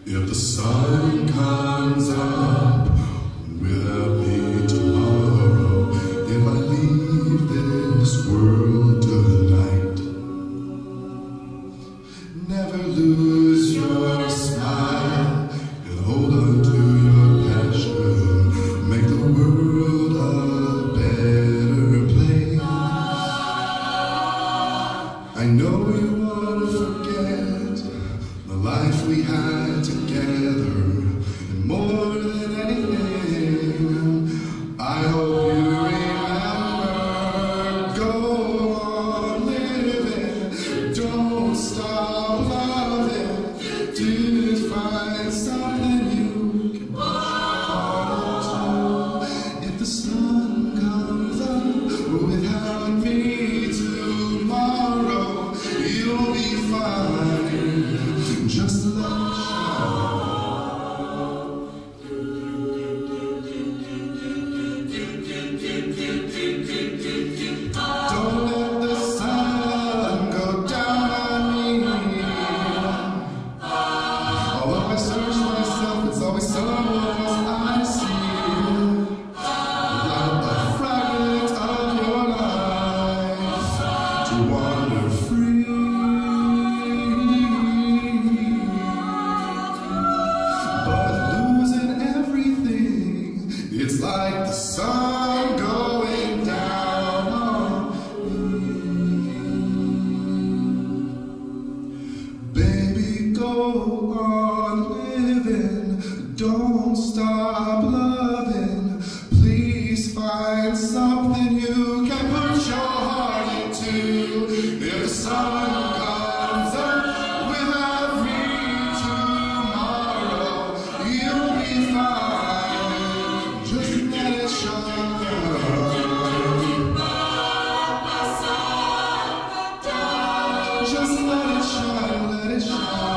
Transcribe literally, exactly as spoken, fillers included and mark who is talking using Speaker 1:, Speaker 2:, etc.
Speaker 1: If the sun comes up without me tomorrow, if I leave this world tonight, never lose your smile and hold on to your passion. Make the world a better place. I know you want to forget the life we had together, and more than anything, I hope you remember. Go on living, don't stop loving, to find something you can hold on to. If the sun comes up without me tomorrow, you'll be fine. Just let it shine. Don't let the sun go down on me. Although I search myself, it's always someone else I see. Like a fragment of your life to wander free. But losing everything, it's like the sun going down on me. Baby, go on living, don't stop loving. Please find something you can put your heart into. If the sun comes up without me tomorrow, you'll be fine. Just let it shine. Just let it shine, let it shine.